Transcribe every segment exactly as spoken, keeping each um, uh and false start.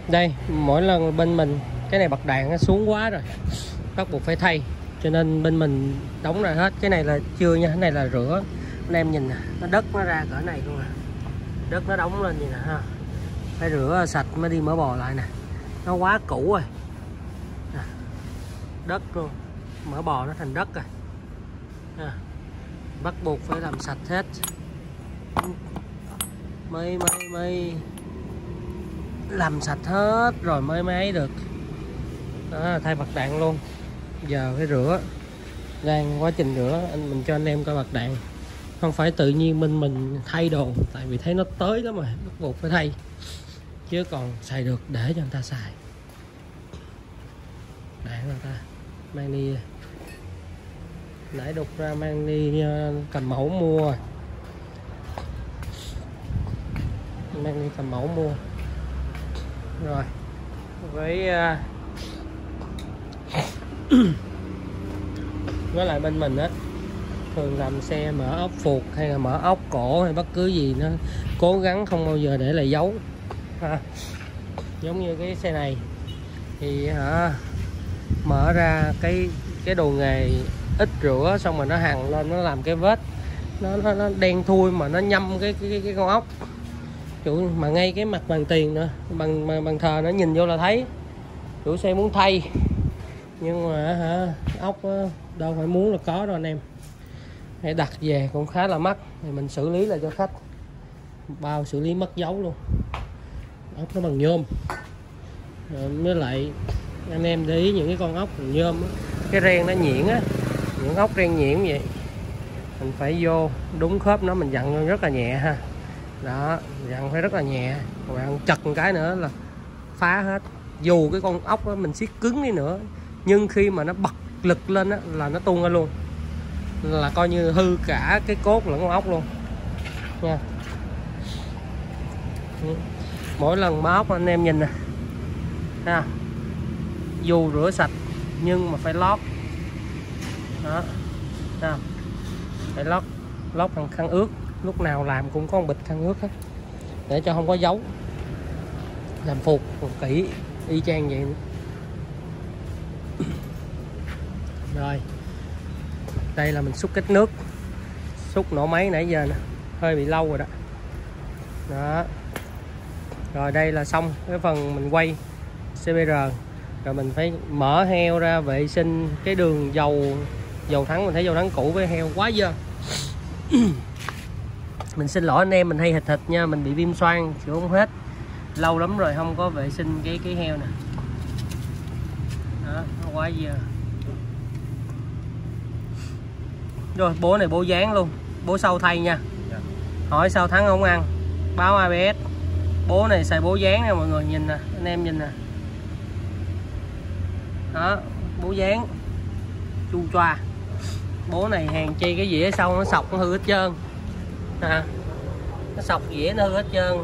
Đây, mỗi lần bên mình cái này bật đạn nó xuống quá rồi, bắt buộc phải thay, cho nên bên mình đóng ra hết. Cái này là chưa nha, cái này là rửa. Anh em nhìn nè, nó đất nó ra cỡ này luôn à, đất nó đóng lên vậy nè ha, phải rửa sạch mới đi mở bò lại nè, nó quá cũ rồi nè. Đất luôn, mỡ bò nó thành đất rồi à. Bắt buộc phải làm sạch hết mới mới mới làm sạch hết rồi mới mới ấy được đó, thay bạc đạn luôn. Giờ phải rửa, đang quá trình rửa anh mình cho anh em coi bạc đạn, không phải tự nhiên mình mình thay đồ, tại vì thấy nó tới lắm mà bắt buộc phải thay, chứ còn xài được để cho người ta xài. Đạn người ta mang đi, nãy đục ra mang đi cầm mẫu mua, mang đi cầm mẫu mua rồi. Với với lại bên mình á, thường làm xe mở ốc phuộc hay là mở ốc cổ hay bất cứ gì nó cố gắng không bao giờ để lại dấu ha. Giống như cái xe này thì hả, mở ra cái cái đồ nghề ít rửa xong rồi nó hằn lên, nó làm cái vết nó nó, nó đen thui mà nó nhâm cái cái cái con ốc chủ, mà ngay cái mặt bàn tiền nữa, bằng bằng, bằng thờ nó nhìn vô là thấy chủ xe muốn thay, nhưng mà hả ốc đâu phải muốn là có đâu anh em, phải đặt về cũng khá là mắc, thì mình xử lý lại cho khách, bao xử lý mất dấu luôn. Ốc nó bằng nhôm. Rồi với lại anh em để ý những cái con ốc bằng nhôm á, cái ren nó nhuyễn á, những ốc ren nhuyễn vậy mình phải vô đúng khớp nó, mình dặn rất là nhẹ ha. Đó, dặn phải rất là nhẹ, còn bạn chật một cái nữa là phá hết. Dù cái con ốc đó mình siết cứng đi nữa, nhưng khi mà nó bật lực lên á là nó tung ra luôn, là coi như hư cả cái cốt lẫn con ốc luôn nha. Mỗi lần mở ốc anh em nhìn nè ha, dù rửa sạch nhưng mà phải lót đó ha. Phải lót lót bằng khăn ướt, lúc nào làm cũng có một bịch khăn ướt hết để cho không có dấu, làm phục kỹ y chang vậy. Rồi đây là mình xúc kết nước, xúc nổ máy nãy giờ nè, hơi bị lâu rồi đó. Đó rồi đây là xong cái phần mình quay xê bê rờ. Rồi mình phải mở heo ra vệ sinh cái đường dầu dầu thắng, mình thấy dầu thắng cũ với heo quá dơ. Mình xin lỗi anh em, mình hay thịt thịt nha, mình bị viêm xoang chịu không hết, lâu lắm rồi không có vệ sinh cái cái heo nè. Đó, nó quá dơ. Rồi bố này bố dán luôn, bố sau thay nha. Hỏi sao thắng không ăn, báo a bê ét. Bố này xài bố dán nè mọi người, nhìn nè, anh em nhìn nè. Đó, bố dán chu choa. Bố này hàng chi cái dĩa sau nó sọc nó hư hết trơn à, nó sọc dĩa nó hư hết trơn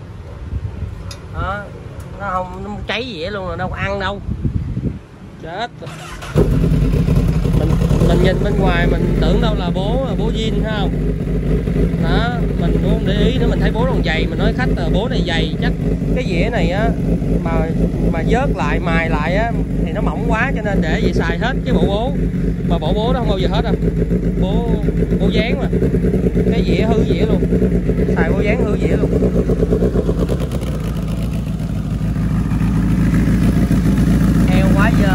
đó, nó không nó cháy dĩa luôn rồi, đâu có ăn đâu, chết. Mình mình nhìn bên ngoài mình tưởng đâu là bố là bố zin phải không đó, mình cũng không để ý nữa, mình thấy bố còn dày, mình nói khách là bố này dày chắc cái dĩa này á mà mà vớt lại mài lại á thì nó mỏng quá, cho nên để vậy xài hết cái bộ bố, mà bộ bố nó không bao giờ hết đâu, bố bố dán mà cái dĩa hư dĩa luôn, xài bố dán hư dĩa luôn. Heo quá dơ,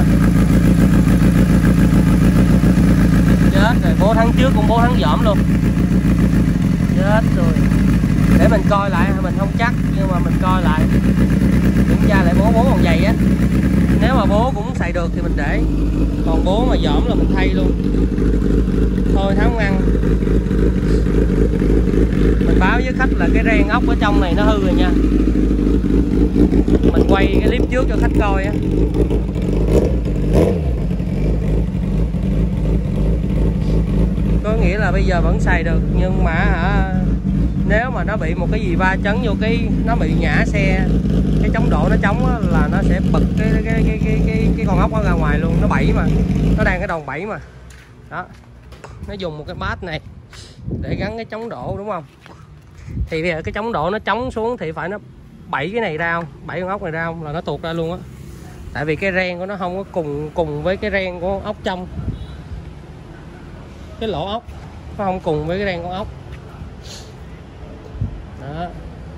chết rồi, bố tháng trước cũng bố tháng dỏm luôn, chết rồi. Để mình coi lại, mình không chắc nhưng mà mình coi lại kiểm tra lại bố bố còn dày á, nếu mà bố cũng xài được thì mình để, còn bố mà dỏm là mình thay luôn thôi, thắng không ăn. Mình báo với khách là cái ren ốc ở trong này nó hư rồi nha, mình quay cái clip trước cho khách coi á. Có nghĩa là bây giờ vẫn xài được, nhưng mà hả, nếu mà nó bị một cái gì va chấn vô cái nó bị ngã xe, cái chống độ nó chống á, là nó sẽ bật cái cái cái cái cái, cái con ốc nó ra ngoài luôn, nó bẫy mà, nó đang cái đòn bẫy mà. Đó, nó dùng một cái bát này để gắn cái chống độ đúng không, thì bây giờ cái chống độ nó chống xuống thì phải nó bảy cái này ra không, bảy con ốc này ra không là nó tuột ra luôn á. Tại vì cái ren của nó không có cùng cùng với cái ren của ốc trong, cái lỗ ốc nó không cùng với cái ren con ốc đó.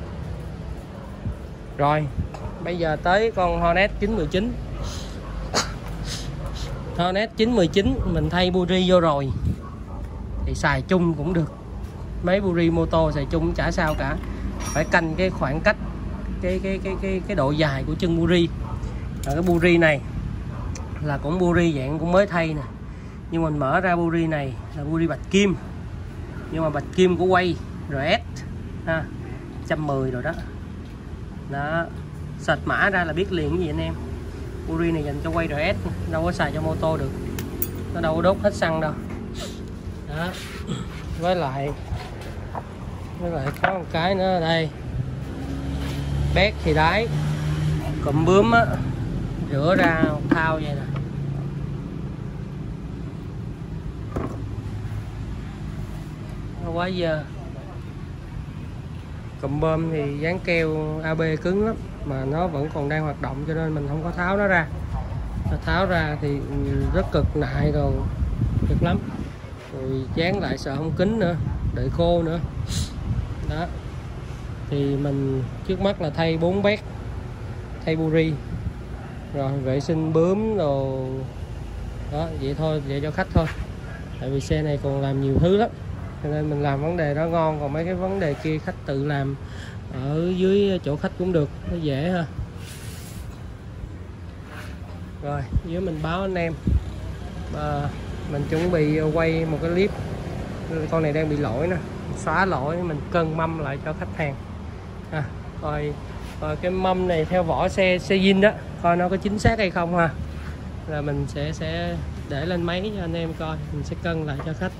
Rồi bây giờ tới con Hornet chín một chín. Hornet chín một chín mình thay buri vô rồi thì xài chung cũng được, mấy buri mô tô xài chung chả sao cả. Phải canh cái khoảng cách, cái cái cái cái cái độ dài của chân buri. Rồi cái buri này là cũng buri dạng cũng mới thay nè, nhưng mình mở ra buri này là buri bạch kim, nhưng mà bạch kim của quay rờ ét ha, một trăm mười rồi đó. Đó, sệt mã ra là biết liền cái gì anh em. Buri này dành cho quay rờ ét, đâu có xài cho mô tô được, nó đâu có đốt hết xăng đâu. Đó, với lại với lại có một cái nữa ở đây, bét thì đáy, cụm bướm á, rửa ra thao vậy nè. Nó quá giờ. Cụm bơm thì dán keo a bê cứng lắm, mà nó vẫn còn đang hoạt động cho nên mình không có tháo nó ra. Nó tháo ra thì rất cực nại rồi, cực lắm. Rồi dán lại sợ không kín nữa, đợi khô nữa. Đó. Thì mình trước mắt là thay bốn bét, thay buri, rồi vệ sinh bướm đồ đó, vậy thôi, vậy cho khách thôi. Tại vì xe này còn làm nhiều thứ lắm, cho nên mình làm vấn đề đó ngon, còn mấy cái vấn đề kia khách tự làm ở dưới chỗ khách cũng được, nó dễ ha. Rồi dưới mình báo anh em à, mình chuẩn bị quay một cái clip, con này đang bị lỗi nè, xóa lỗi mình cân mâm lại cho khách hàng à. Rồi, rồi cái mâm này theo vỏ xe xe zin đó, coi nó có chính xác hay không ha, là mình sẽ sẽ để lên máy cho anh em coi, mình sẽ cân lại cho khách.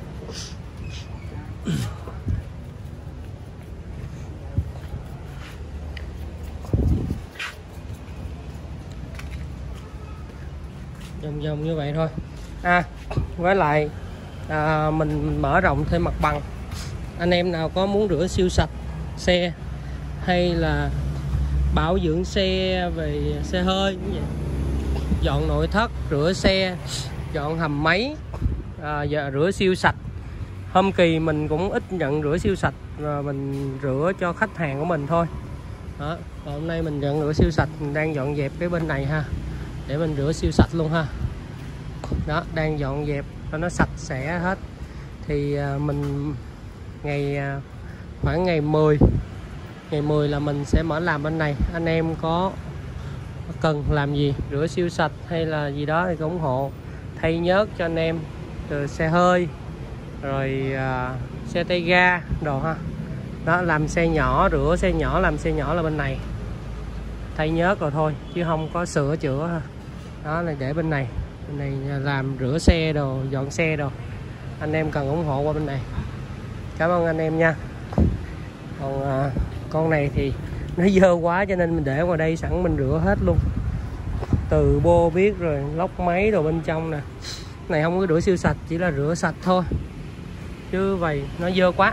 Vòng vòng như vậy thôi à. Với lại à, mình mở rộng thêm mặt bằng. Anh em nào có muốn rửa siêu sạch xe hay là bảo dưỡng xe về xe hơi cũng vậy, dọn nội thất, rửa xe, dọn hầm máy, à, giờ rửa siêu sạch. Hôm kỳ mình cũng ít nhận rửa siêu sạch, và mình rửa cho khách hàng của mình thôi đó. Còn hôm nay mình nhận rửa siêu sạch, mình đang dọn dẹp cái bên này ha, để mình rửa siêu sạch luôn ha. Đó, đang dọn dẹp cho nó sạch sẽ hết. Thì mình ngày khoảng ngày mười ngày mười là mình sẽ mở làm bên này. Anh em có cần làm gì, rửa siêu sạch hay là gì đó thì cũng ủng hộ, thay nhớt cho anh em, từ xe hơi rồi à, xe tay ga đồ ha. Đó, làm xe nhỏ, rửa xe nhỏ, làm xe nhỏ là bên này, thay nhớt rồi thôi chứ không có sửa chữa ha. Đó là để bên này, bên này làm rửa xe đồ, dọn xe đồ. Anh em cần ủng hộ qua bên này. Cảm ơn anh em nha. Còn à, con này thì nó dơ quá cho nên mình để ngoài đây sẵn mình rửa hết luôn, từ bô biết rồi lốc máy đồ bên trong nè. Này không có rửa siêu sạch, chỉ là rửa sạch thôi, chứ vậy nó dơ quá,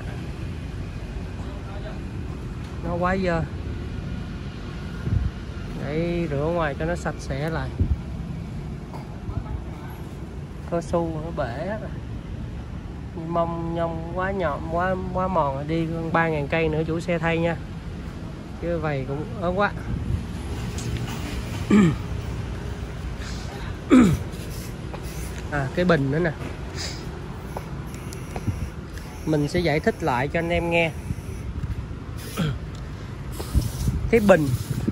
nó quá dơ. Để rửa ngoài cho nó sạch sẽ lại. Cao su nó bể hết rồi, mông nhông quá nhọn, quá quá mòn, đi ba ngàn cây nữa chủ xe thay nha, chứ vậy cũng ớn quá. À, cái bình nữa nè, mình sẽ giải thích lại cho anh em nghe. Cái bình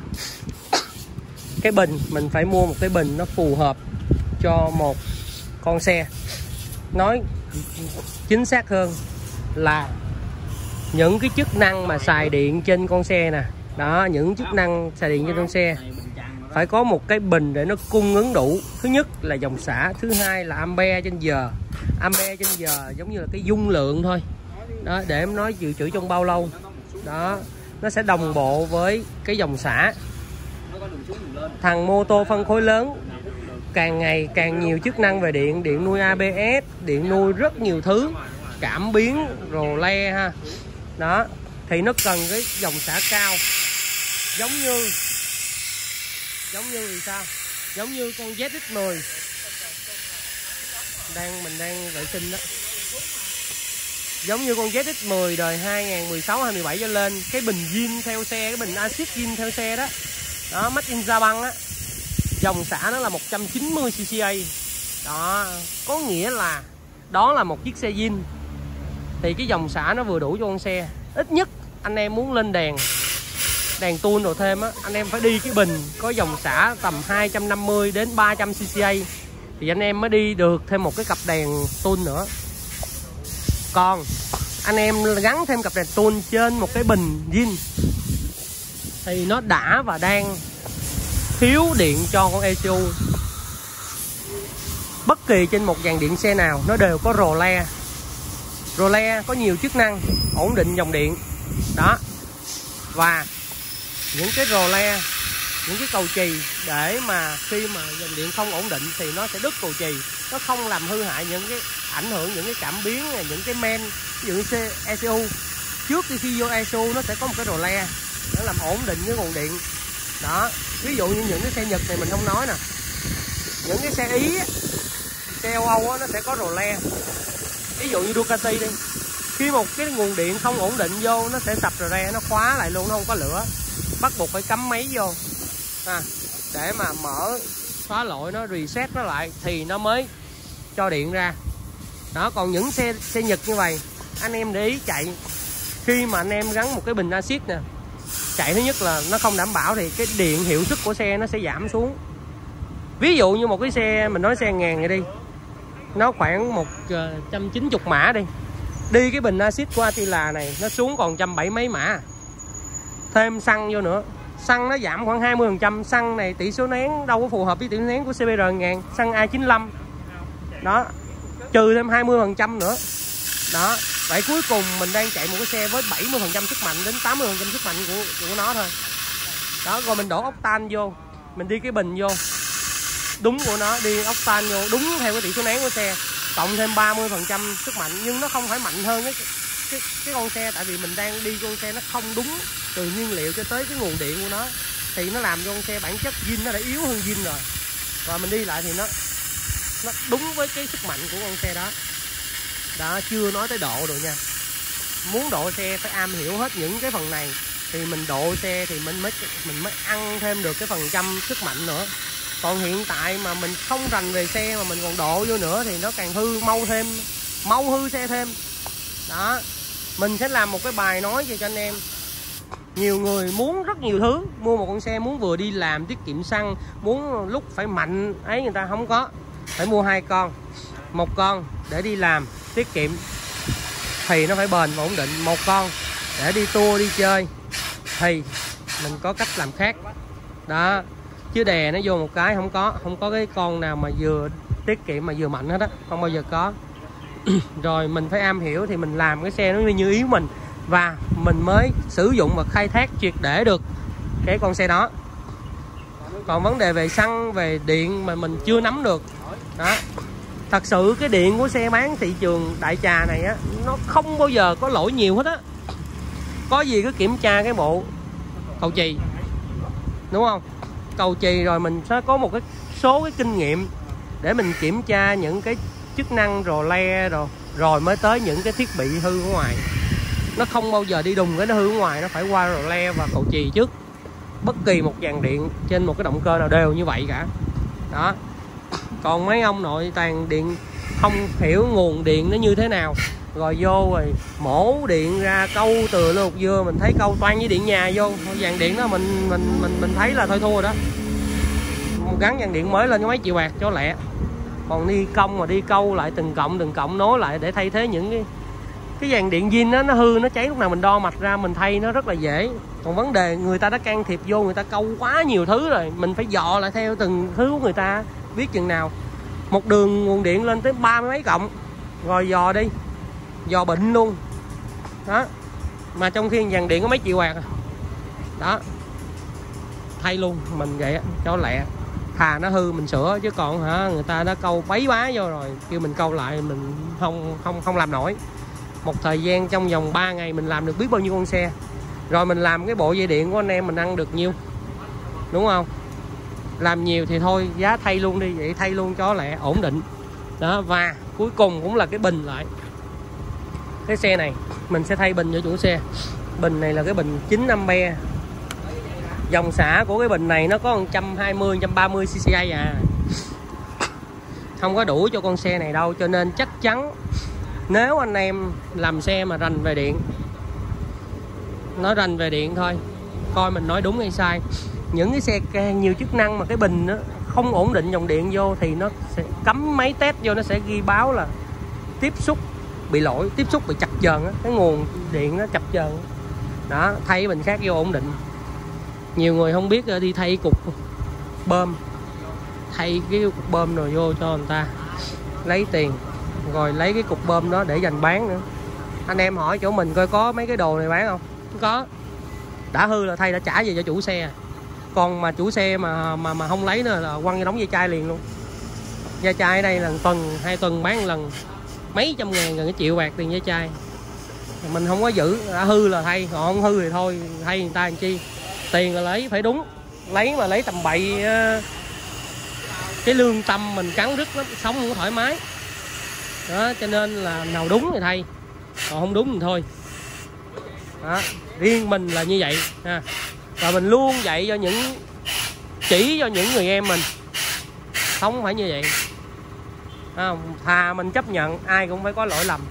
cái bình mình phải mua một cái bình nó phù hợp cho một con xe. Nói chính xác hơn là những cái chức năng mà xài điện trên con xe nè, đó, những chức năng xài điện trên con xe phải có một cái bình để nó cung ứng đủ. Thứ nhất là dòng xả, thứ hai là ampere trên giờ. Ampere trên giờ giống như là cái dung lượng thôi đó, để em nói dự trữ trong bao lâu đó, nó sẽ đồng bộ với cái dòng xả. Thằng mô tô phân khối lớn càng ngày càng nhiều chức năng về điện, điện nuôi a bê ét, điện nuôi rất nhiều thứ, cảm biến, rồ le ha. Đó, thì nó cần cái dòng xả cao. giống như giống như vì sao giống như con Z X mười đang mình đang vệ sinh đó, giống như con Z X mười đời hai nghìn mười sáu hai mươi bảy trở lên, cái bình zin theo xe, cái bình axit zin theo xe đó đó, made in Japan á, dòng xả nó là một trăm chín mươi xê xê đó, có nghĩa là đó là một chiếc xe zin thì cái dòng xả nó vừa đủ cho con xe. Ít nhất anh em muốn lên đèn đèn tuôn đồ thêm á, anh em phải đi cái bình có dòng xả tầm hai trăm năm mươi đến ba trăm xê xê thì anh em mới đi được thêm một cái cặp đèn tuôn nữa. Còn anh em gắn thêm cặp đèn tuôn trên một cái bình zin thì nó đã và đang thiếu điện cho con e xê u. Bất kỳ trên một dàn điện xe nào nó đều có rồ le. Rồ le có nhiều chức năng ổn định dòng điện đó, và những cái rồ le, những cái cầu chì để mà khi mà dòng điện không ổn định thì nó sẽ đứt cầu chì, nó không làm hư hại những cái ảnh hưởng những cái cảm biến, những cái men, ví dụ như e xê u. Trước khi, khi vô e xê u nó sẽ có một cái rồ le nó làm ổn định cái nguồn điện đó. Ví dụ như những cái xe Nhật này mình không nói nè, những cái xe Ý, xe Âu Âu nó sẽ có rồ le. Ví dụ như Ducati đi, khi một cái nguồn điện không ổn định vô nó sẽ sập rồ le, nó khóa lại luôn, nó không có lửa, bắt buộc phải cắm máy vô à, để mà mở xóa lỗi, nó reset nó lại thì nó mới cho điện ra đó. Còn những xe xe Nhật như vậy, anh em để ý chạy, khi mà anh em gắn một cái bình axit nè, chạy thứ nhất là nó không đảm bảo thì cái điện hiệu suất của xe nó sẽ giảm xuống. Ví dụ như một cái xe mình nói xe ngàn này đi, nó khoảng một trăm chín mươi mã đi, đi cái bình axit của Attila này nó xuống còn trăm bảy mấy mã, thêm xăng vô nữa, xăng nó giảm khoảng hai mươi phần trăm. Xăng này tỷ số nén đâu có phù hợp với tỷ số nén của xê bê rờ ngàn, xăng A chín lăm đó, trừ thêm hai mươi phần trăm nữa đó. Vậy cuối cùng mình đang chạy một cái xe với bảy mươi phần trăm sức mạnh đến tám mươi phần trăm sức mạnh của, của nó thôi đó. Rồi mình đổ octan vô, mình đi cái bình vô đúng của nó, đi octan vô đúng theo cái tỷ số nén của xe, cộng thêm ba mươi phần trăm sức mạnh, nhưng nó không phải mạnh hơn cái, cái, cái con xe, tại vì mình đang đi con xe nó không đúng từ nguyên liệu cho tới cái nguồn điện của nó, thì nó làm cho con xe bản chất zin nó đã yếu hơn zin rồi. Và mình đi lại thì nó nó đúng với cái sức mạnh của con xe đó đó. Chưa nói tới độ rồi nha, muốn độ xe phải am hiểu hết những cái phần này thì mình độ xe thì mình mới mình mới ăn thêm được cái phần trăm sức mạnh nữa. Còn hiện tại mà mình không rành về xe mà mình còn độ vô nữa thì nó càng hư mau thêm, mau hư xe thêm đó. Mình sẽ làm một cái bài nói cho anh em. Nhiều người muốn rất nhiều thứ, mua một con xe muốn vừa đi làm tiết kiệm xăng, muốn lúc phải mạnh ấy, người ta không có, phải mua hai con, một con để đi làm tiết kiệm thì nó phải bền và ổn định, một con để đi tour đi chơi thì mình có cách làm khác đó. Chứ đè nó vô một cái không có, không có cái con nào mà vừa tiết kiệm mà vừa mạnh hết á, không bao giờ có. Rồi mình phải am hiểu thì mình làm cái xe nó như ý mình, và mình mới sử dụng và khai thác triệt để được cái con xe đó. Còn vấn đề về xăng, về điện mà mình chưa nắm được đó. Thật sự cái điện của xe bán thị trường đại trà này á, nó không bao giờ có lỗi nhiều hết á. Có gì cứ kiểm tra cái bộ cầu chì, đúng không? Cầu chì rồi mình sẽ có một cái số cái kinh nghiệm để mình kiểm tra những cái chức năng rồ le rồi rồi mới tới những cái thiết bị hư ở ngoài. Nó không bao giờ đi đùng cái nó hư ở ngoài, nó phải qua rồ le và cầu chì trước. Bất kỳ một dàn điện trên một cái động cơ nào đều như vậy cả đó. Còn mấy ông nội toàn điện không hiểu nguồn điện nó như thế nào, rồi vô rồi mổ điện ra câu từ lột dưa, mình thấy câu toan với điện nhà vô dàn điện đó, mình mình mình mình thấy là thôi thua rồi đó. Gắn dàn điện mới lên cho mấy triệu bạc cho lẹ. Còn đi công mà đi câu lại từng cộng từng cộng nối lại để thay thế những cái cái dàn điện zin đó, nó hư nó cháy lúc nào mình đo mạch ra mình thay nó rất là dễ. Còn vấn đề người ta đã can thiệp vô, người ta câu quá nhiều thứ rồi, mình phải dò lại theo từng thứ của người ta, biết chừng nào một đường nguồn điện lên tới ba mươi mấy cộng rồi dò đi, dò bệnh luôn đó. Mà trong khi dàn điện có mấy triệu bạc đó, thay luôn mình vậy cho lẹ, thà nó hư mình sửa, chứ còn hả người ta đã câu bấy bá vô rồi kêu mình câu lại mình không không không làm nổi. Một thời gian trong vòng ba ngày mình làm được biết bao nhiêu con xe, Rồi mình làm cái bộ dây điện của anh em mình ăn được nhiêu, đúng không? Làm nhiều thì thôi giá thay luôn đi, vậy thay luôn cho lẹ ổn định đó. Và cuối cùng cũng là cái bình lại. Cái xe này mình sẽ thay bình cho chủ xe. Bình này là cái bình chín ampe. Dòng xả của cái bình này nó có một trăm hai mươi, một trăm ba mươi xê xê à, không có đủ cho con xe này đâu. Cho nên chắc chắn nếu anh em làm xe mà rành về điện, nói rành về điện thôi, coi mình nói đúng hay sai. Những cái xe càng nhiều chức năng mà cái bình nó không ổn định dòng điện vô thì nó sẽ cắm máy test vô, nó sẽ ghi báo là tiếp xúc bị lỗi, tiếp xúc bị chập chờn á, cái nguồn điện nó chập chờn đó. Thay cái bình khác vô ổn định. Nhiều người không biết đi thay cục bơm, thay cái cục bơm rồi vô cho người ta lấy tiền, rồi lấy cái cục bơm đó để dành bán nữa. Anh em hỏi chỗ mình coi có mấy cái đồ này bán không? Không có. Đã hư là thay đã trả về cho chủ xe. Còn mà chủ xe mà mà mà không lấy nữa là quăng cái đống dây chai liền luôn. Dây chai ở đây là tuần hai tuần bán một lần mấy trăm ngàn, gần cái triệu bạc tiền dây chai. Mình không có giữ, đã hư là thay, họ không hư thì thôi thay người ta làm chi. Tiền là lấy phải đúng, lấy mà lấy tầm bậy cái lương tâm mình cắn rứt lắm, sống không có thoải mái đó. Cho nên là nào đúng thì thay, còn không đúng thì thôi đó. Riêng mình là như vậy ha. Và mình luôn dạy cho những chỉ cho những người em mình không phải như vậy à, thà mình chấp nhận ai cũng phải có lỗi lầm,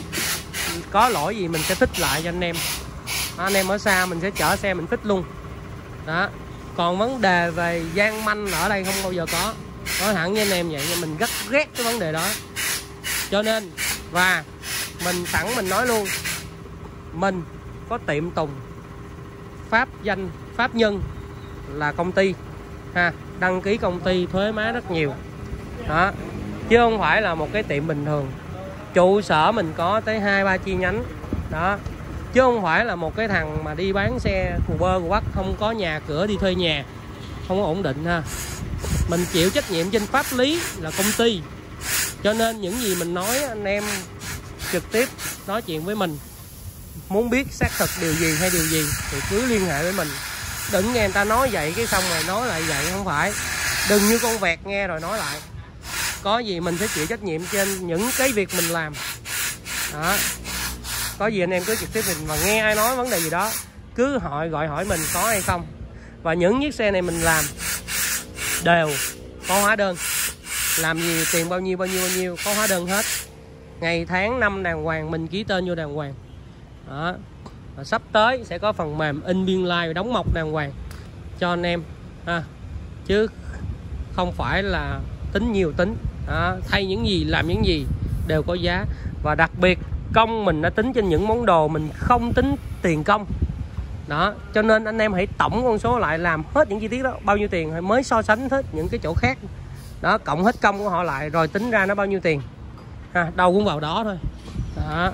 có lỗi gì mình sẽ thích lại cho anh em. Anh em ở xa mình sẽ chở xe mình thích luôn đó. Còn vấn đề về gian manh ở đây không bao giờ có, nói thẳng với anh em vậy, nhưng mình rất ghét cái vấn đề đó. Cho nên và mình sẵn mình nói luôn, mình có tiệm Tùng, pháp danh pháp nhân là công ty ha, đăng ký công ty, thuế má rất nhiều đó, chứ không phải là một cái tiệm bình thường. Trụ sở mình có tới hai ba chi nhánh đó, chứ không phải là một cái thằng mà đi bán xe cù bơ cù bắt, không có nhà cửa, đi thuê nhà, không có ổn định ha. Mình chịu trách nhiệm trên pháp lý là công ty. Cho nên những gì mình nói anh em trực tiếp nói chuyện với mình, muốn biết xác thực điều gì hay điều gì thì cứ liên hệ với mình. Đừng nghe người ta nói vậy cái xong rồi nói lại vậy, không phải. Đừng như con vẹt nghe rồi nói lại. Có gì mình sẽ chịu trách nhiệm trên những cái việc mình làm đó. Có gì anh em cứ trực tiếp mình, và nghe ai nói vấn đề gì đó cứ hỏi gọi hỏi mình có hay không. Và những chiếc xe này mình làm đều có hóa đơn, làm gì tiền bao nhiêu bao nhiêu bao nhiêu có hóa đơn hết, ngày tháng năm đàng hoàng, mình ký tên vô đàng hoàng đó. Và sắp tới sẽ có phần mềm in biên lai like, đóng mộc đàng hoàng cho anh em ha. Chứ không phải là tính nhiều tính đó. Thay những gì làm những gì đều có giá. Và đặc biệt công mình đã tính trên những món đồ, mình không tính tiền công đó. Cho nên anh em hãy tổng con số lại, làm hết những chi tiết đó bao nhiêu tiền mới so sánh hết những cái chỗ khác đó, cộng hết công của họ lại rồi tính ra nó bao nhiêu tiền ha. Đâu cũng vào đó thôi đó.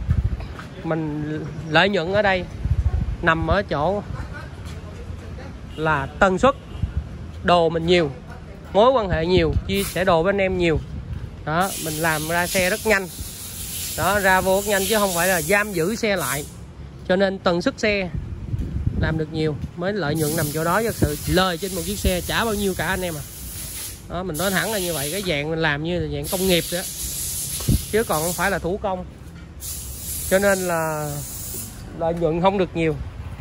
Mình lợi nhuận ở đây nằm ở chỗ là tần suất đồ mình nhiều, mối quan hệ nhiều, chia sẻ đồ với anh em nhiều đó. Mình làm ra xe rất nhanh đó, ra vô rất nhanh chứ không phải là giam giữ xe lại. Cho nên tần suất xe làm được nhiều mới lợi nhuận nằm chỗ đó. Thật sự lời trên một chiếc xe trả bao nhiêu cả anh em à đó. Mình nói thẳng là như vậy, cái dạng mình làm như là dạng công nghiệp đó, chứ còn không phải là thủ công. Cho nên là lợi nhuận không được nhiều.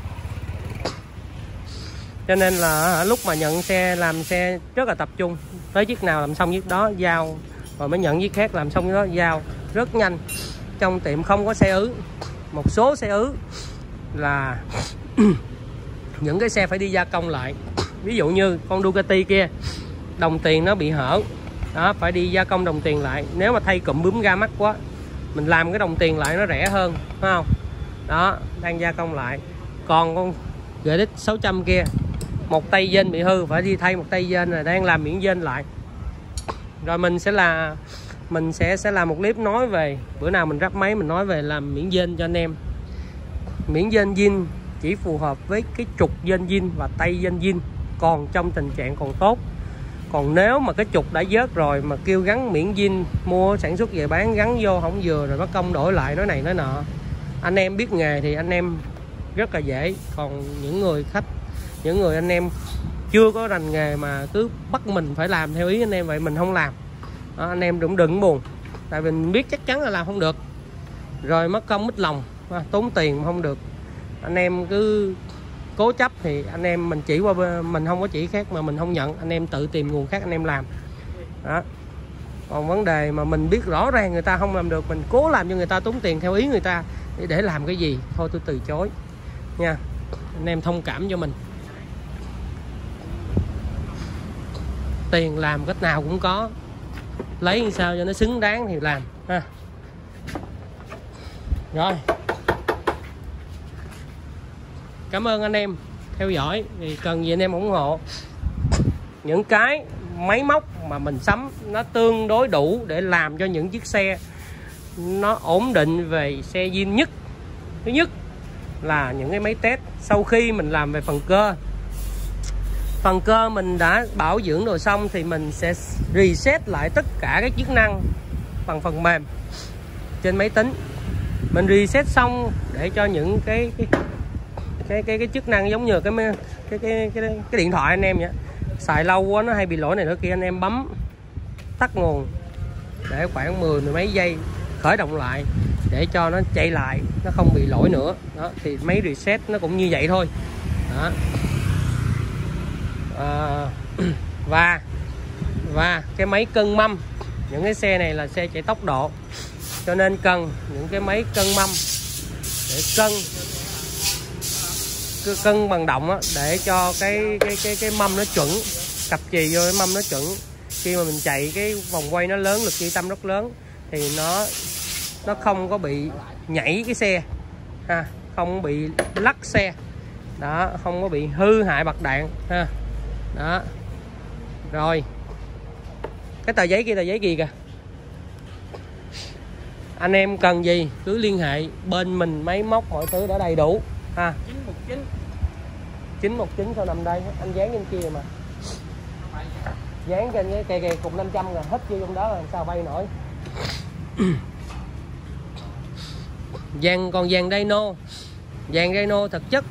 Cho nên là lúc mà nhận xe, làm xe rất là tập trung, tới chiếc nào làm xong chiếc đó giao, rồi mới nhận chiếc khác, làm xong chiếc đó giao rất nhanh. Trong tiệm không có xe ứ. Một số xe ứ là những cái xe phải đi gia công lại. Ví dụ như con Ducati kia, đồng tiền nó bị hở đó, phải đi gia công đồng tiền lại. Nếu mà thay cụm bướm ga mắc quá, mình làm cái đồng tiền lại nó rẻ hơn, phải không? Đó, đang gia công lại. Còn con giê ét sáu trăm kia, một tay dên bị hư, phải đi thay một tay dên, rồi đang làm miễn dên lại. Rồi mình sẽ là mình sẽ sẽ làm một clip nói về, bữa nào mình ráp máy mình nói về làm miễn dên cho anh em. Miễn dên zin chỉ phù hợp với cái trục dên zin và tay dên zin còn trong tình trạng còn tốt. Còn nếu mà cái trục đã vớt rồi mà kêu gắn miễn zin, mua sản xuất về bán gắn vô không vừa, rồi mất công đổi lại nói này nói nọ. Anh em biết nghề thì anh em rất là dễ. Còn những người khách, những người anh em chưa có rành nghề mà cứ bắt mình phải làm theo ý anh em vậy, mình không làm đó, anh em cũng đừng buồn, tại vì mình biết chắc chắn là làm không được, rồi mất công mất lòng, tốn tiền mà không được. Anh em cứ cố chấp thì anh em mình chỉ qua, mình không có chỉ khác mà mình không nhận, anh em tự tìm nguồn khác anh em làm đó. Còn vấn đề mà mình biết rõ ràng người ta không làm được, mình cố làm cho người ta tốn tiền theo ý người ta để, để làm cái gì, thôi tôi từ chối nha. Anh em thông cảm cho mình, tiền làm cách nào cũng có, lấy làm sao cho nó xứng đáng thì làm ha. Rồi, cảm ơn anh em theo dõi. Thì cần gì anh em ủng hộ những cái máy móc mà mình sắm nó tương đối đủ để làm cho những chiếc xe nó ổn định về xe zin nhất. Thứ nhất là những cái máy test sau khi mình làm về phần cơ. Phần cơ mình đã bảo dưỡng rồi xong thì mình sẽ reset lại tất cả các chức năng bằng phần mềm trên máy tính. Mình reset xong để cho những cái cái cái cái, cái chức năng giống như cái cái cái cái, cái, cái điện thoại anh em vậy, xài lâu quá nó hay bị lỗi này nữa kia, anh em bấm tắt nguồn để khoảng mười mười mấy giây khởi động lại để cho nó chạy lại, nó không bị lỗi nữa đó. Thì máy reset nó cũng như vậy thôi đó. À, và và cái máy cân mâm, những cái xe này là xe chạy tốc độ cho nên cần những cái máy cân mâm để cân cân bằng động á, để cho cái cái cái cái mâm nó chuẩn, cặp chì vô cái mâm nó chuẩn. Khi mà mình chạy cái vòng quay nó lớn, lực chi tâm rất lớn thì nó nó không có bị nhảy cái xe ha, không bị lắc xe đó, không có bị hư hại bạc đạn ha đó. Rồi cái tờ giấy kia, tờ giấy gì kìa, anh em cần gì cứ liên hệ bên mình, máy móc mọi thứ đã đầy đủ ha. Chín một chín sao nằm đây, anh dán trên kia mà, dán trên cái cây cây cục năm trăm rồi hết chưa trong đó, làm sao bay nổi. Dàn còn dàn dyno, dàn dyno thực chất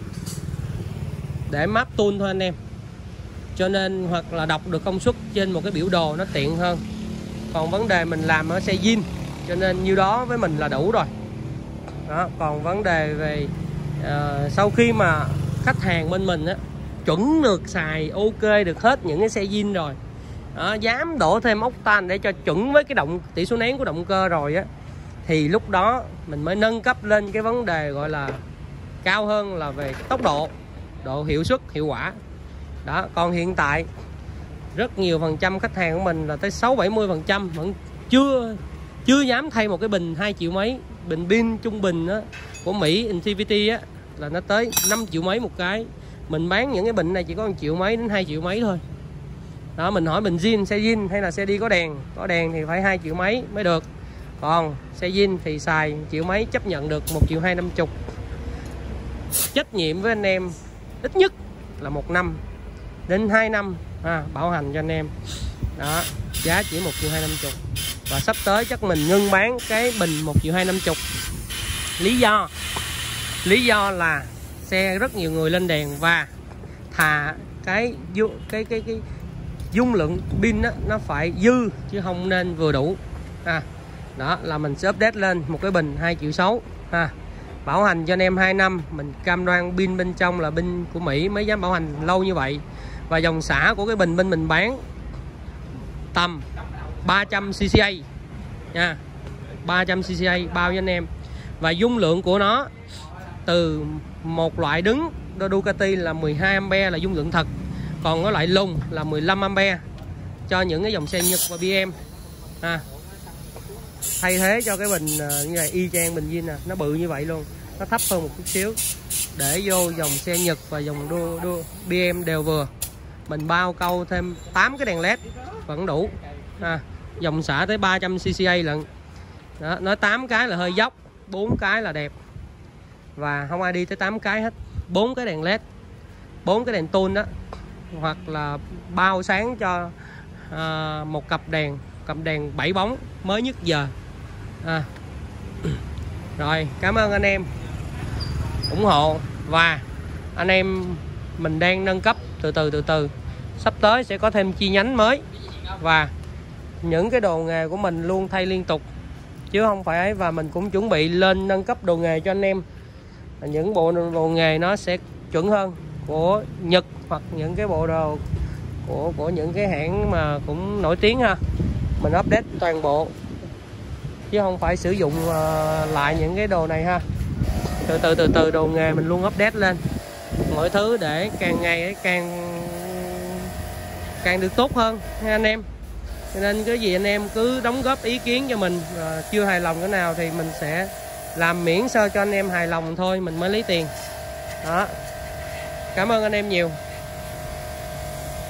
để map tool thôi anh em, cho nên hoặc là đọc được công suất trên một cái biểu đồ nó tiện hơn. Còn vấn đề mình làm ở xe zin cho nên nhiêu đó với mình là đủ rồi đó. Còn vấn đề về uh, sau khi mà khách hàng bên mình á chuẩn được xài ok được hết những cái xe zin rồi đó, dám đổ thêm ốc tan để cho chuẩn với cái động tỷ số nén của động cơ rồi á, thì lúc đó mình mới nâng cấp lên cái vấn đề gọi là cao hơn là về tốc độ, độ hiệu suất, hiệu quả đó. Còn hiện tại rất nhiều phần trăm khách hàng của mình là tới sáu bảy mươi phần trăm vẫn chưa chưa dám thay một cái bình hai triệu mấy. Bình pin trung bình á, của Mỹ Infinity á, là nó tới năm triệu mấy một cái. Mình bán những cái bình này chỉ có một triệu mấy đến hai triệu mấy thôi đó. Mình hỏi bình zin, xe zin hay là xe đi có đèn, có đèn thì phải hai triệu mấy mới được. Còn xe zin thì xài triệu mấy chấp nhận được, một triệu hai năm chục. Trách nhiệm với anh em ít nhất là một năm đến hai năm à, bảo hành cho anh em đó. Giá chỉ một triệu hai năm chục. Và sắp tới chắc mình ngưng bán cái bình một triệu hai năm chục. Lý do Lý do là xe rất nhiều người lên đèn và thà cái cái cái cái dung lượng pin đó, nó phải dư chứ không nên vừa đủ à. Đó là mình sẽ update lên một cái bình hai triệu sáu à. Bảo hành cho anh em hai năm. Mình cam đoan pin bên trong là pin của Mỹ mới dám bảo hành lâu như vậy. Và dòng xả của cái bình bên mình bán tầm ba trăm xê xê a nha, ba trăm xê xê a bao với anh em. Và dung lượng của nó từ một loại đứng Ducati là mười hai ampe là dung lượng thật, còn có loại lùng là mười lăm ampe cho những cái dòng xe Nhật và bê em à. Thay thế cho cái bình như này y chang bình zin nè, nó bự như vậy luôn, nó thấp hơn một chút xíu để vô dòng xe Nhật và dòng đua, đua, bê em đều vừa. Mình bao câu thêm tám cái đèn led vẫn đủ à. Dòng xả tới ba trăm xê xê a lận đó. Nói tám cái là hơi dốc, bốn cái là đẹp và không ai đi tới tám cái hết. Bốn cái đèn led, bốn cái đèn tôn đó, hoặc là bao sáng cho à, một cặp đèn, cặp đèn bảy bóng mới nhất giờ à. Rồi cảm ơn anh em. ủng hộ. Và anh em mình đang nâng cấp từ từ từ từ, sắp tới sẽ có thêm chi nhánh mới, và những cái đồ nghề của mình luôn thay liên tục chứ không phải ấy. Và mình cũng chuẩn bị lên nâng cấp đồ nghề cho anh em, những bộ đồ nghề nó sẽ chuẩn hơn của Nhật, hoặc những cái bộ đồ của của những cái hãng mà cũng nổi tiếng ha. Mình update toàn bộ chứ không phải sử dụng uh, lại những cái đồ này ha. Từ từ từ từ đồ nghề mình luôn update lên mọi thứ để càng ngày càng càng được tốt hơn nha anh em. Cho nên cái gì anh em cứ đóng góp ý kiến cho mình, à, chưa hài lòng cái nào thì mình sẽ làm miễn sao cho anh em hài lòng thôi mình mới lấy tiền đó. Cảm ơn anh em nhiều.